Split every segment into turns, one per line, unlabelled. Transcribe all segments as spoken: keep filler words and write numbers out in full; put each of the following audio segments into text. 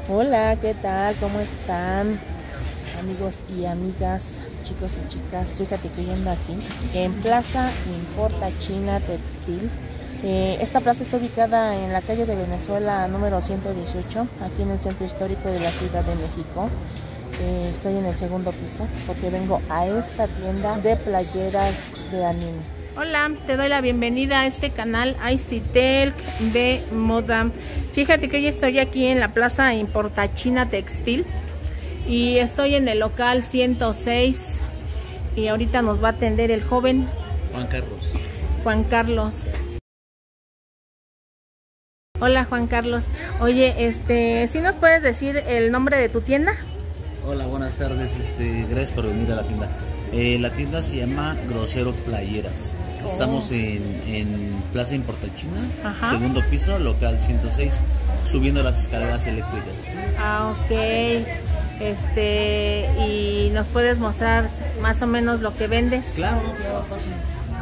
Hola, ¿qué tal? ¿Cómo están? Amigos y amigas, chicos y chicas, fíjate que yo ando aquí en Plaza Importa China Textil. Eh, esta plaza está ubicada en la calle de Venezuela número ciento dieciocho, aquí en el centro histórico de la Ciudad de México. Eh, estoy en el segundo piso porque vengo a esta tienda de playeras de anime. Hola, te doy la bienvenida a este canal Aicitel de Moda. Fíjate que hoy estoy aquí en la Plaza Importa China Textil y estoy en el local ciento seis y ahorita nos va a atender el joven
Juan Carlos.
Juan Carlos. Hola Juan Carlos. Oye, este, ¿sí nos puedes decir el nombre de tu tienda?
Hola, buenas tardes. Este, gracias por venir a la tienda. Eh, la tienda se llama Grosero Playeras.
Oh.
Estamos en, en Plaza Importa China,
Ajá.
Segundo piso, local ciento seis, subiendo las escaleras eléctricas.
Ah, ok. Este, ¿y nos puedes mostrar más o menos lo que vendes?
Claro, claro, fácil.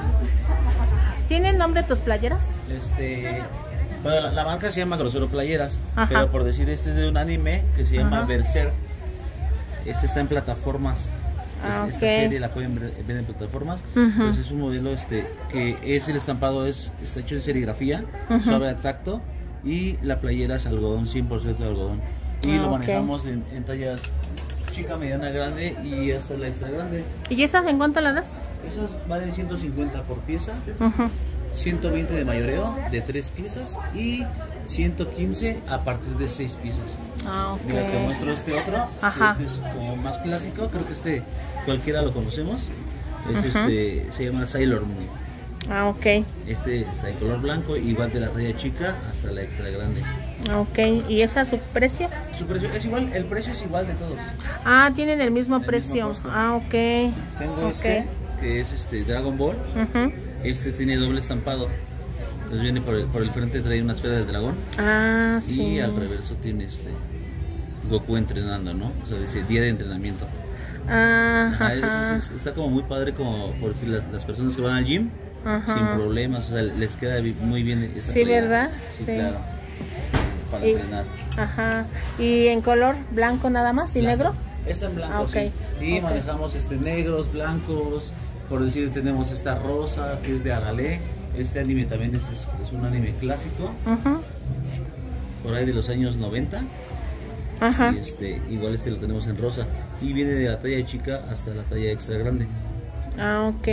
¿Tienen nombre tus playeras?
Este, bueno, la, la marca se llama Grosero Playeras,
Ajá.
pero por decir, este es de un anime que se llama
Ajá.
Berserk. Este está en plataformas.
Ah,
Esta
okay.
serie la pueden ver, ver en plataformas.
Uh-huh.
Entonces es un modelo este que es el estampado es está hecho en serigrafía, uh-huh, suave al tacto, y la playera es algodón, cien por ciento de algodón. Y
ah,
lo
okay.
manejamos en, en tallas chica, mediana, grande y hasta la extra grande.
¿Y esas en cuánto las das?
Esas valen ciento cincuenta por pieza,
Uh-huh.
ciento veinte de mayoreo de tres piezas y ciento quince a partir de seis piezas.
Ah, ok.
Mira, te muestro este otro.
Ajá.
Este es como más clásico, creo que este cualquiera lo conocemos. Es
Uh-huh.
este, se llama Sailor Moon.
Ah, ok.
Este está en color blanco, igual de la talla chica hasta la extra grande.
Ok, ¿y esa su precio?
Su precio es igual, el precio es igual de todos.
Ah, tienen el mismo
El
precio.
mismo
Ah, ok.
Tengo
Ok.
este, que es este Dragon Ball.
Uh-huh.
Este tiene doble estampado. Entonces viene por el, por el frente, trae una esfera de dragón.
Ah, sí.
Y al reverso tiene este Goku entrenando, ¿no? O sea, dice día de entrenamiento.
Ah,
Ajá,
ajá.
es, es, está como muy padre, como por decir, las, las personas que van al gym,
Ajá.
sin problemas, o sea, les queda muy bien esta
Sí,
playera.
¿verdad?
Sí,
Sí.
claro. Para
Y,
entrenar.
ajá. ¿Y en color blanco nada más y
Blanco.
negro?
Está en blanco,
Ah, ok.
sí. Y
Ok.
manejamos este negros, blancos, por decir, tenemos esta rosa que es de Agalé. Este anime también es, es, es un anime clásico,
Uh-huh.
por ahí de los años noventa.
Ajá.
Y este, igual este lo tenemos en rosa. Y viene de la talla chica hasta la talla extra grande.
Ah, ok.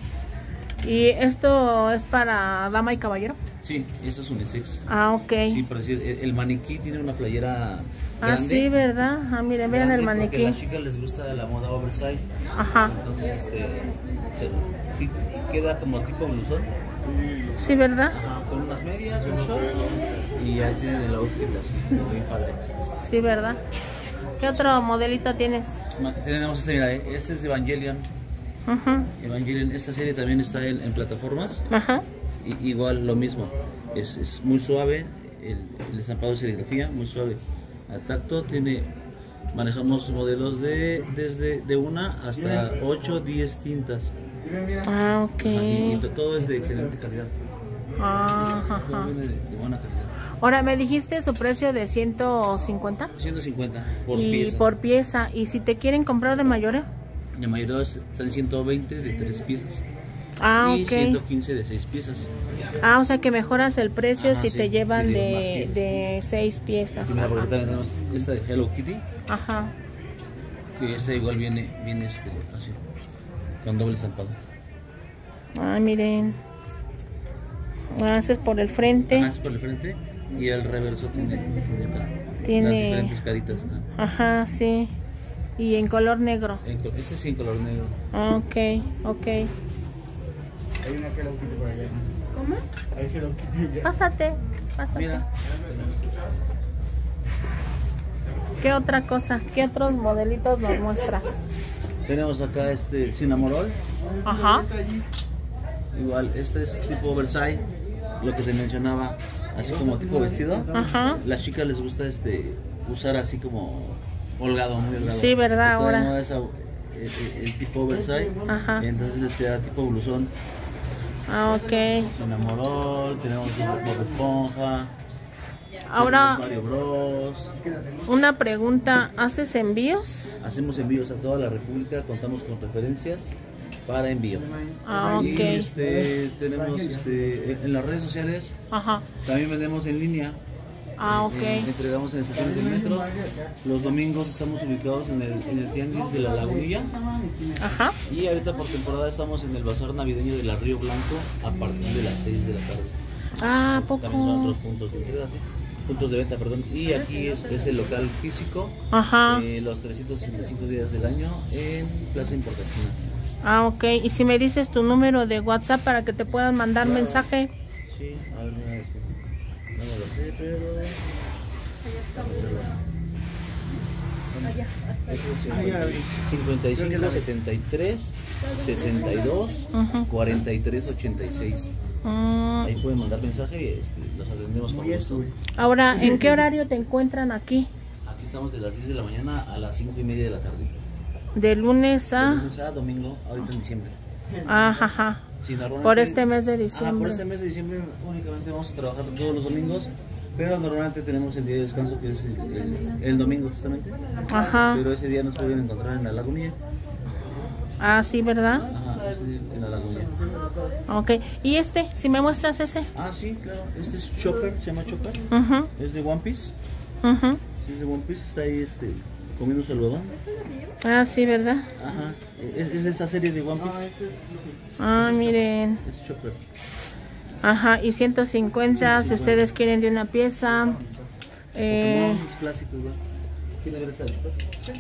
¿Y esto es para dama y caballero?
Sí, esto es unisex.
Ah, ok.
Sí, por decir, el, el maniquí tiene una playera
Ah,
grande.
sí, ¿verdad? Ah, miren, miren el
grande, porque a
maniquí.
las chicas les gusta la moda oversize.
Ajá.
Entonces, este, se- sí, queda como tipo blusón.
Sí, ¿verdad?
Ajá, con unas medias, un short, y ya tienen el outfit así, muy padre.
Sí, ¿verdad? ¿Qué otro modelito tienes?
Ma- Tenemos este, mira, este es Evangelion.
Ajá.
Evangelion, esta serie también está en, en plataformas.
Ajá.
Y, igual lo mismo, es, es muy suave, el, el estampado de serigrafía, muy suave al tacto. Tiene, manejamos modelos de desde de una hasta ocho, diez tintas.
Ah, ok.
Ajá, y, y todo es de excelente calidad.
Ah,
Todo
ajá.
viene de, de buena calidad.
Ahora, me dijiste su precio de ciento cincuenta
ciento cincuenta por
y
pieza.
por pieza. ¿Y si te quieren comprar de mayoreo?
La mayoría están ciento veinte de tres piezas.
Ah,
Y
ok.
ciento quince de seis piezas.
Ah, o sea que mejoras el precio
Ajá,
si
sí,
te llevan
sí, de
de,
más piezas.
de seis piezas.
Sí, mira, porque
Ajá.
también tenemos esta de Hello Kitty,
Ajá.
que esta igual viene, viene este, así, con doble estampado.
Ah, miren. Ah, ese es por el frente.
Ajá, es por el frente y el reverso tiene, tiene acá
Tiene-
las diferentes caritas. Ajá.
Ajá, sí. Y en color negro.
En co- Este sí en color negro.
Ah, ok, ok.
Hay una Hello Kitty por allá.
¿Cómo?
Hay Hello Kitty allá.
Pásate, pásate.
Mira,
¿Qué otra cosa? ¿Qué otros modelitos nos muestras?
tenemos acá este Cinnamoroll.
Ajá.
Igual, este es tipo oversize, lo que te mencionaba, así como tipo vestido.
Ajá.
Las chicas les gusta este usar así como holgado, muy holgado.
Sí, ¿verdad?
Está de
Ahora.
moda esa- el, el tipo oversize.
Ajá.
Entonces les queda tipo blusón.
Ah, ok.
Cinnamoroll, tenemos un Bob Esponja.
Ahora,
Mario Bros.
Una pregunta, ¿haces envíos?
Hacemos envíos a toda la República, contamos con referencias para envío.
Ah,
y
ok.
este, tenemos este, en las redes sociales,
Ajá.
también vendemos en línea.
Ah, ok.
Eh, entregamos en estaciones del metro. Los domingos estamos ubicados en el, en el Tianguis de la Lagunilla.
Ajá.
Y ahorita por temporada estamos en el bazar navideño de la Río Blanco a partir de las seis de la tarde.
Ah,
También son
poco.
otros puntos de entrega, sí. Puntos de venta, perdón. Y aquí es, es el local físico.
Ajá.
Eh, los trescientos sesenta y cinco días del año en Plaza Importación.
Ah, ok. Y si me dices tu número de WhatsApp para que te puedan mandar mensaje.
Sí, a ver, mira, es que no me lo sé, pero... Es cincuenta y cinco, setenta y tres, sesenta y dos, cuarenta y tres, ochenta y seis.
Mm.
Ahí pueden mandar mensaje y este, los atendemos con gusto.
Ahora, ¿en qué horario te encuentran aquí?
Aquí estamos de las diez de la mañana a las cinco y media de la tarde.
De lunes
De
a...
lunes a domingo, ahorita en diciembre.
Ajá, ajá.
Sí, normalmente-
Por este mes de
Ah, por
diciembre.
este mes de diciembre únicamente vamos a trabajar todos los domingos, pero normalmente tenemos el día de descanso que es el, el- el domingo justamente.
Ajá.
Pero ese día nos pueden encontrar en la Lagunilla.
Ah, sí, ¿verdad?
Ajá, este, en la Lagunilla.
Ok. ¿Y este? Si me muestras ese.
Ah, sí, claro. Este es Chopper, se llama Chopper.
Ajá.
Es de One Piece.
Ajá.
Es de One Piece, está ahí este, comiendo su algodón.
Ah, sí, ¿verdad?
Ajá. Es, es de esta serie de One Piece.
Ah, miren.
Es Chopper.
Ajá. Y ciento cincuenta si ustedes quieren de una pieza. Eh,
Pokémon es clásico igual. ¿Quiere ver esta de Chopper?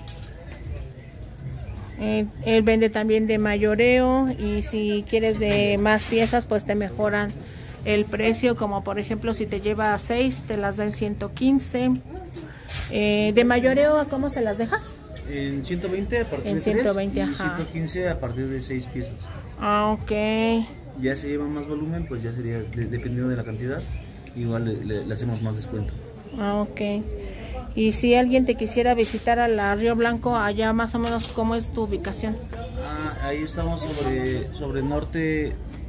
eh, él vende también de mayoreo. Y si quieres de más piezas, pues te mejoran el precio. Como por ejemplo, si te lleva seis, te las da en ciento quince. Eh, de mayoreo, ¿a cómo se las dejas?
En ciento veinte a partir
En
de tres
ciento veinte,
y
ajá.
ciento quince a partir de seis piezas.
Ah, ok.
Ya se lleva más volumen, pues ya sería, de- dependiendo de la cantidad, igual le, le- le hacemos más descuento.
Ah, ok. Y si alguien te quisiera visitar a la Río Blanco, allá más o menos, ¿cómo es tu ubicación?
Ah, ahí estamos sobre, sobre norte,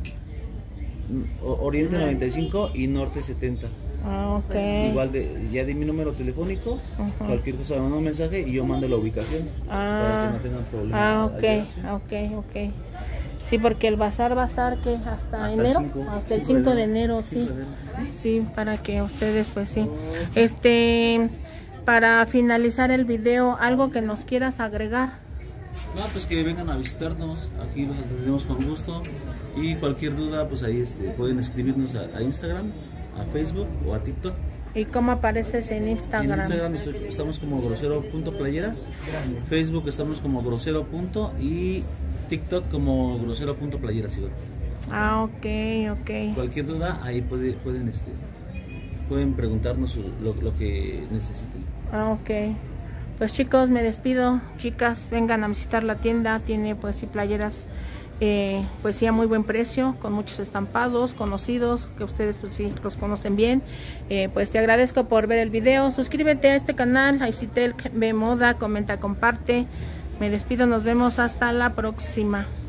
o- oriente noventa y cinco y norte setenta.
Ah, ok.
Igual de, ya di mi número telefónico,
Ajá.
cualquier cosa me manda un mensaje y yo mando la ubicación para
Ah,
que no tengan problema.
ah,
al
ok,
llegar, ¿sí?
ok, ok. Sí, porque el bazar va a estar ¿qué? hasta,
Hasta el
enero,
cinco,
hasta el
cinco
cinco
de
de
enero.
enero, sí.
cinco de enero.
Sí, para que ustedes pues sí. Este, para finalizar el video, algo que nos quieras agregar.
No, pues que vengan a visitarnos, aquí los atendemos con gusto y cualquier duda pues ahí este, pueden escribirnos a, a Instagram, a Facebook o a TikTok.
¿Y cómo apareces en
En
Instagram?
Instagram estoy- estamos como grosero.playeras, Facebook estamos como grosero. punto y TikTok como grosero.playeras igual.
Ah, ok, ok.
Cualquier duda ahí puede- pueden este, pueden preguntarnos lo, lo que necesiten.
Ah, ok. Pues chicos, me despido. Chicas, vengan a visitar la tienda. Tiene pues sí playeras, eh, pues sí a muy buen precio, con muchos estampados conocidos, que ustedes pues sí los conocen bien. Eh, pues te agradezco por ver el video. Suscríbete a este canal, Aicitel Ve Moda, comenta, comparte. Me despido, nos vemos hasta la próxima.